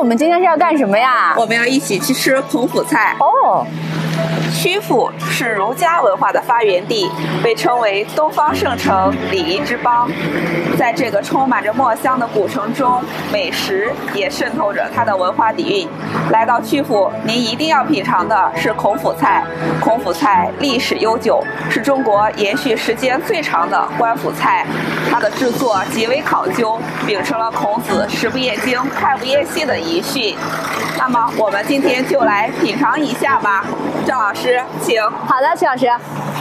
我们今天是要干什么呀？ 我们要一起去吃孔府菜。 哦， 曲阜是儒家文化的发源地，被称为东方圣城、礼仪之邦。在这个充满着墨香的古城中，美食也渗透着它的文化底蕴。来到曲阜，您一定要品尝的是孔府菜。孔府菜历史悠久，是中国延续时间最长的官府菜。它的制作极为考究，秉承了孔子“食不厌精，菜不厌细”的遗训。那么，我们今天就来品尝一下吧。赵老师，请。 好的，曲老师。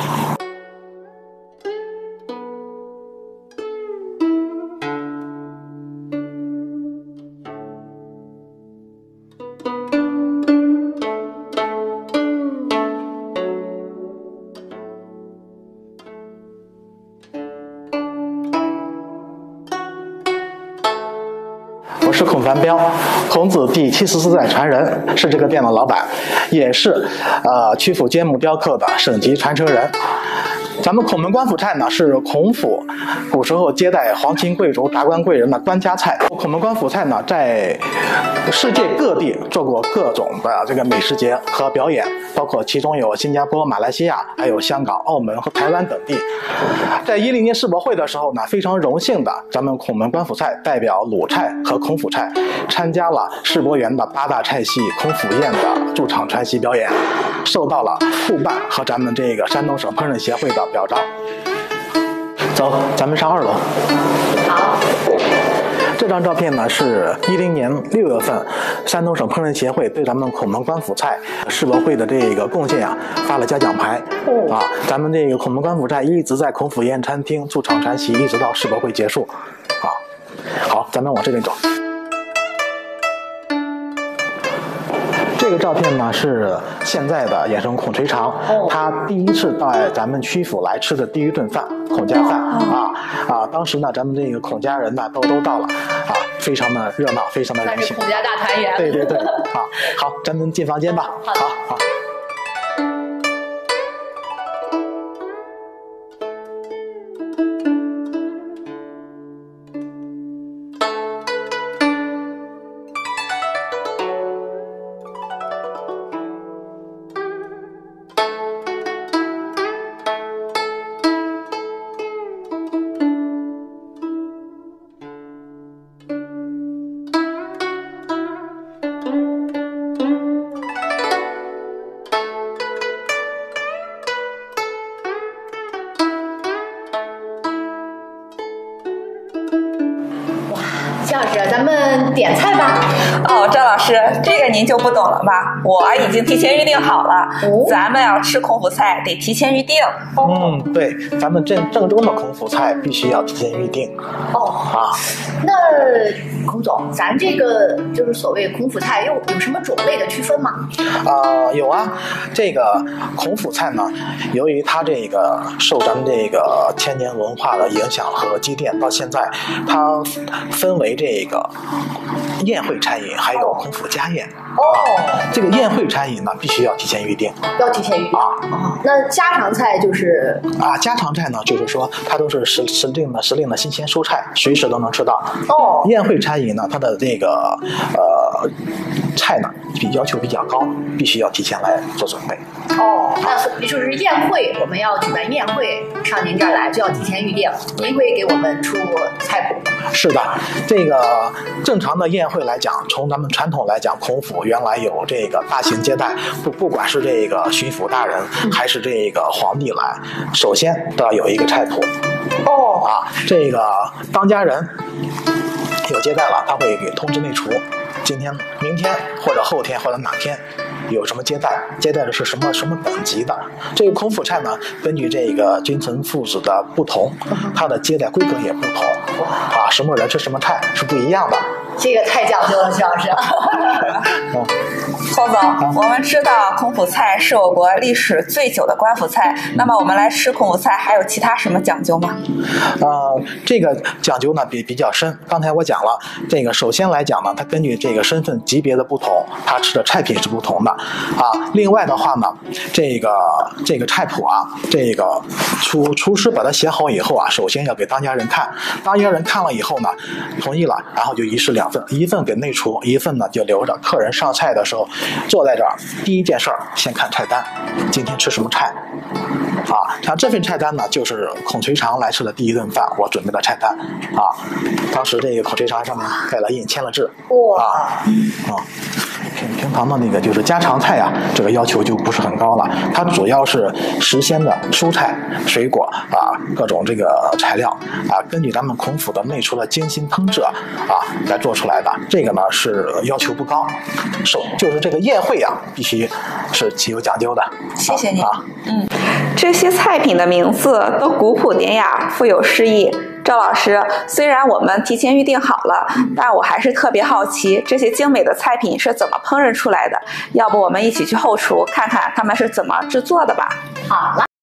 我是孔凡彪，孔子第74代传人，是这个店的老板，也是曲阜揭幕雕刻的省级传承人。咱们孔门官府菜呢，是孔府古时候接待皇亲贵族、达官贵人的官家菜。孔门官府菜呢，在世界各地做过各种的这个美食节和表演，包括其中有新加坡、马来西亚，还有香港、澳门和台湾等地。在10年世博会的时候呢，非常荣幸的，咱们孔门官府菜代表鲁菜和孔府菜参加了世博园的8大菜系孔府宴的驻场传习表演，受到了副办和咱们这个山东省烹饪协会的表彰。走，咱们上2楼。 好。 这张照片呢是10年6月份，山东省烹饪协会对咱们孔门官府菜世博会的这个贡献啊发了嘉奖牌。咱们这个孔门官府菜一直在孔府宴餐厅驻场传习，一直到世博会结束。好，咱们往这边走。这个照片呢是现在的盐城孔垂肠，他第一次到咱们曲阜来吃的第一顿饭，孔家饭当时呢咱们这个孔家人呢都到了非常的热闹，非常的荣幸， 孔家大团圆。 对，好，咱们进房间吧。好。 姜老师，咱们点菜吧。 赵老师，这个您就不懂了吧？我已经提前预定好了。咱们要吃孔府菜得提前预定。 对，咱们正宗的孔府菜必须要提前预定。 那孔总，咱这个就是所谓孔府菜有什么种类的区分吗？ 有啊，这个孔府菜呢，由于它这个受咱们这个千年文化的影响和积淀，到现在它分为这个宴会餐饮，还有孔府家宴。这个宴会餐饮呢，必须要提前预定。 要提前预定那家常菜就是家常菜呢，就是说它都是时令的新鲜蔬菜，随时都能吃到。宴会餐饮呢，它的这个菜呢要求比较高，必须要提前来做准备。 那就是宴会，我们要举办宴会，上您这儿来就要提前预定，您会给我们出菜谱。 是的，这个正常的宴会来讲，从咱们传统来讲，孔府原来有这个大型接待，不管是这个巡抚大人还是这个皇帝来，首先都要有一个菜谱。这个当家人有接待了，他会给通知内厨，今天、明天或者后天或者哪天有什么接待的是什么等级的。这个孔府菜呢，根据这个君臣父子的不同，它的接待规格也不同什么人吃什么菜是不一样的。 这个太讲究了，徐老师。 孔总，我们知道孔府菜是我国历史最久的官府菜，那么我们来吃孔府菜还有其他什么讲究吗？ 这个讲究呢比较深。刚才我讲了，这个首先来讲呢，它根据这个身份级别的不同，它吃的菜品是不同的另外的话呢，这个菜谱这个厨师把它写好以后首先要给当家人看，当家人看了以后呢，同意了，然后就1式2 份，一份给内厨，一份呢就留着。客人上菜的时候，坐在这儿，第一件事儿先看菜单，今天吃什么菜。像这份菜单呢，就是孔垂长来吃的第一顿饭，我准备的菜单当时这个孔垂长上面盖了印，签了字。平常的那个就是家常菜这个要求就不是很高了，它主要是时鲜的蔬菜、水果各种这个材料根据咱们孔府的内厨的精心烹制来做出来的。这个呢是要求不高，就是这个宴会必须是极有讲究的。 谢谢你。 这些菜品的名字都古朴典雅，富有诗意。赵老师，虽然我们提前预定好了，但我还是特别好奇这些精美的菜品是怎么烹饪出来的。要不我们一起去后厨看看他们是怎么制作的吧？ 好了。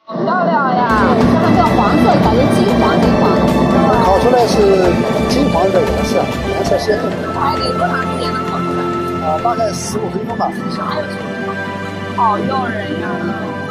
好漂亮呀！ 它还叫黄色，感觉金黄。 烤出来是金黄的颜色，颜色鲜艳。 还得多长时间能烤出来？ 大概15分钟吧。 好诱人呀！